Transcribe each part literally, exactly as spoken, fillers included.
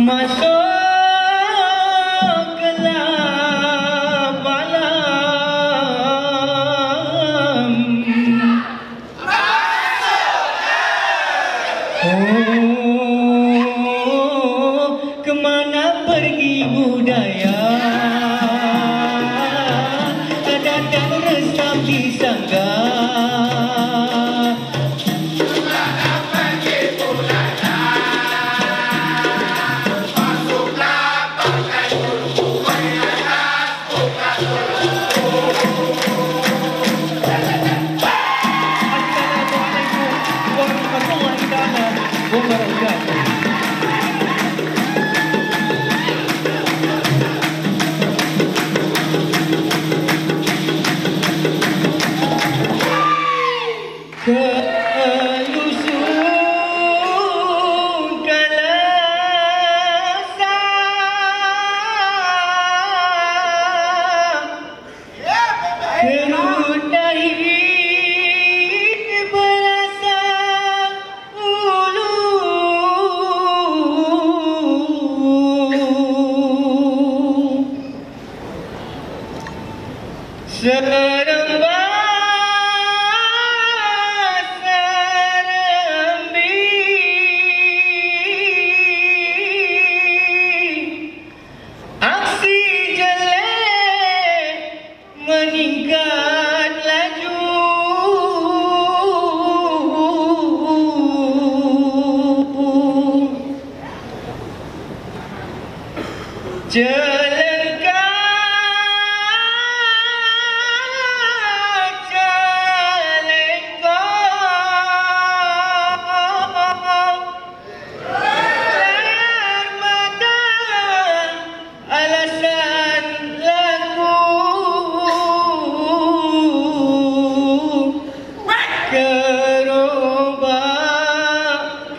Masuk gelap malam. Oh, kemana pergi budaya? Datang resam di sangga. Kelusun kalasa kerut dahi berasa ulu seremban meningkat laju celengkak celengkak layar mata alasan lagu kerubah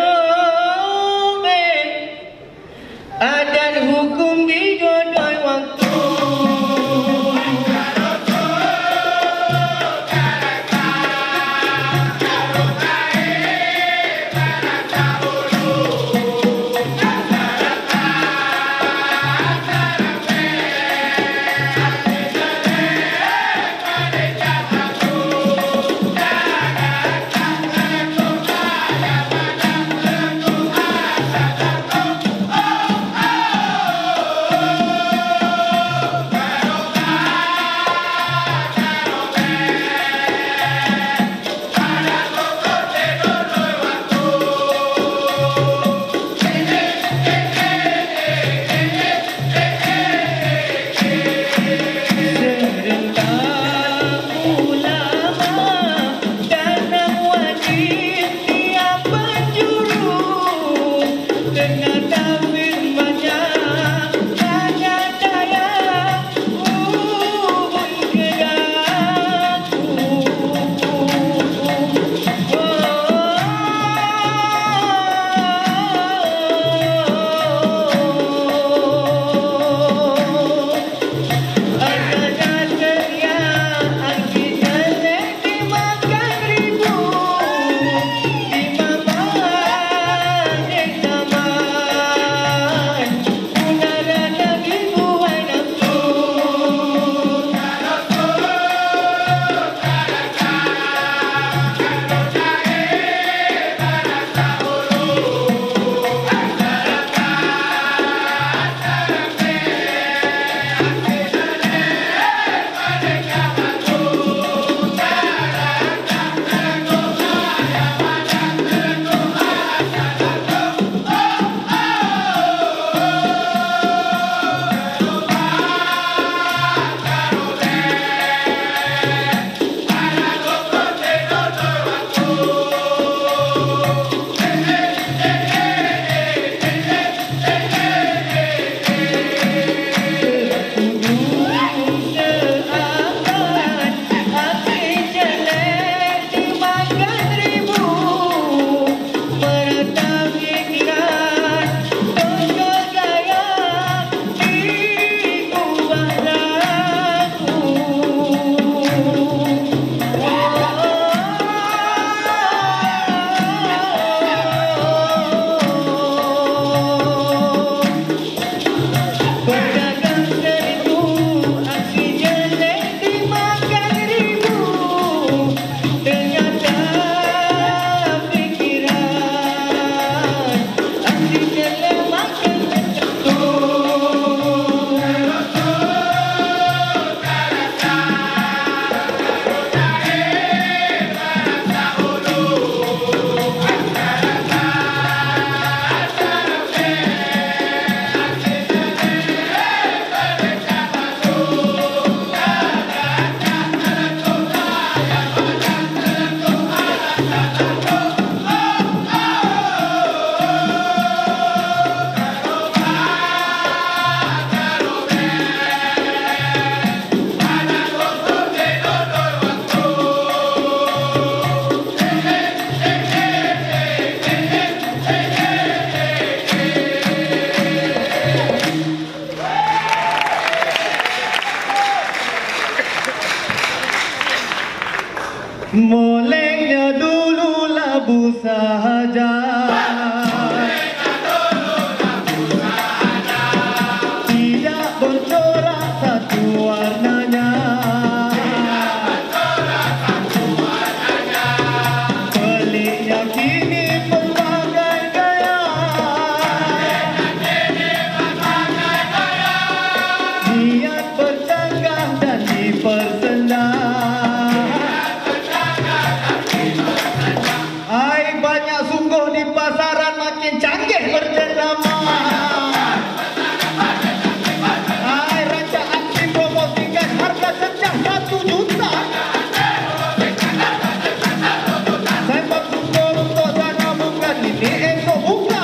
kerubah adan hukum didodoi waktu. Moleknya dulu labu sahaja, tidak bercorak satu warnanya. Peliknya kini pelbagai gaya, niat bercanggah dan dipersendam. Hai, banyak sungguh di pasaran makin canggih berjenama. Hai, rancang aksi promosikan harga secah satu juta. Sembang sungguh untuk sana bukan ini esok buka.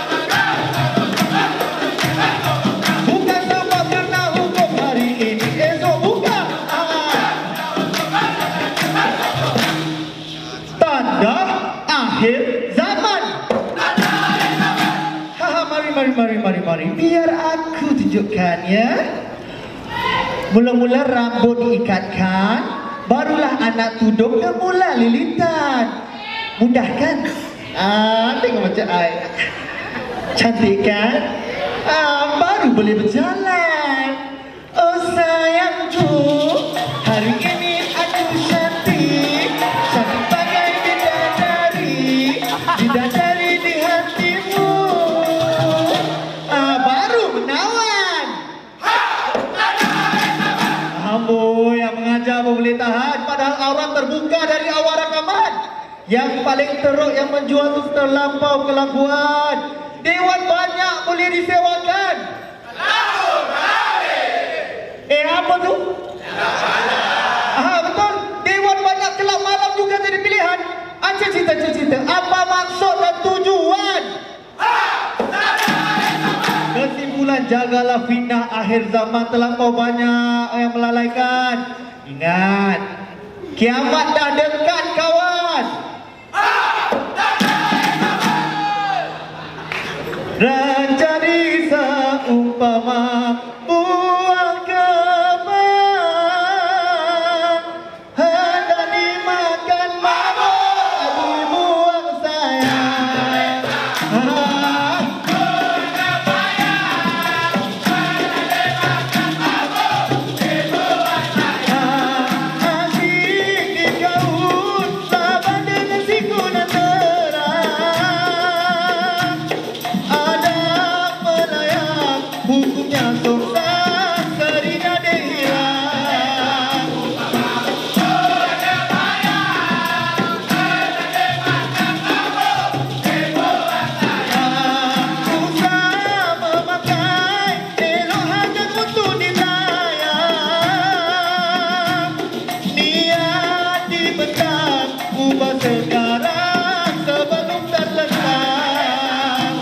Bukan sama karena hukum hari ini esok buka. Tanda akhir zaman. Haha, mari mari mari mari mari biar aku tunjukkan ya. Mula-mula rambut diikatkan, barulah anak tudungnya mula lilitan. Mudah kan? Ah, tengok macam ai. Cantik kan? Ah, baru boleh berjalan. Oh sayangku, hari ini aku cantik, cantik bagai bidadari, bidadari di hatimu. Ah, baru menawan. Ambo yang mengajar boleh tahan, padahal aurat terbuka dari awal rakaman. Yang paling teruk yang menjual tu terlampau kelakuan. Dewan banyak boleh disewakan. Eh, apa tu? Ah, betul. Dewan banyak kelab malam juga jadi pilihan. Acik cerita, acik cerita. Apa maksud dan tujuan? Kesimpulan, jagalah fitnah akhir zaman, terlampau banyak yang melalaikan. Ingat, kiamat dah dekat kawan. Dan jadi seumpama buah kembang, hendak dimakan mabuk dibuang sayang. Ah, asyik digaul sabar dengan siku dan terang. Ada pelayang hukumnya sukses serina dia hilang. Usah memakai elok hajat untuk dilayang. Niat dibentang ubah sekarang sebelum terlentang.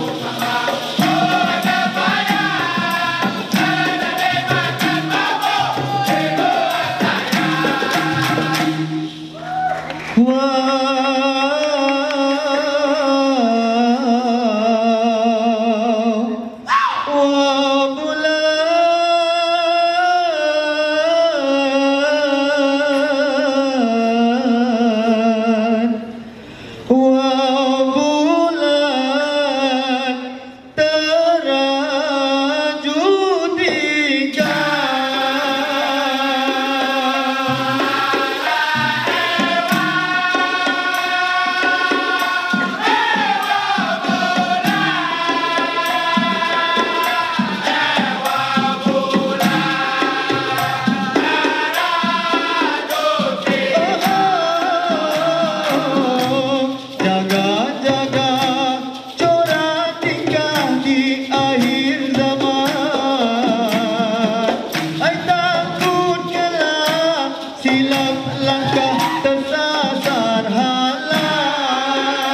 Wow, wow bulan, wow bulan terajut tiga. Jaga-jaga corak tingkah di akhir zaman. Ai takut kelak silap langkah tersasar halang.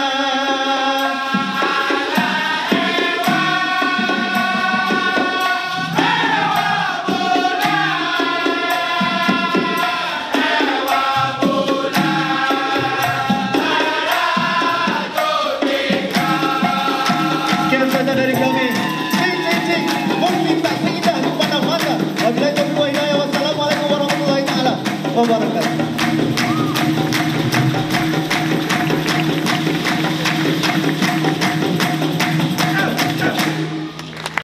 Sekian saja dari kami. Cing, cing, cing. Musik tak seindah di mana-mana. Wabillahi taufiq wal hidayah. Wassalamualaikum warahmatullahi taala wabarakatuh.